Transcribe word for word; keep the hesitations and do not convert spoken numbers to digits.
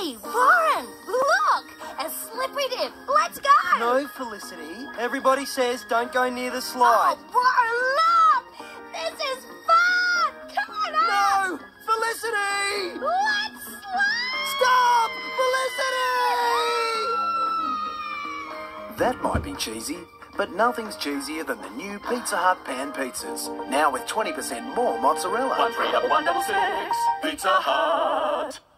Hey, Warren, look! A slippery dip. Let's go! No, Felicity. Everybody says don't go near the slide. Oh, Warren, look! This is fun! Come on up! No! Felicity! Let's slide! Stop! Felicity! That might be cheesy, but nothing's cheesier than the new Pizza Hut pan pizzas. Now with twenty percent more mozzarella. One three double one double six. Pizza Hut.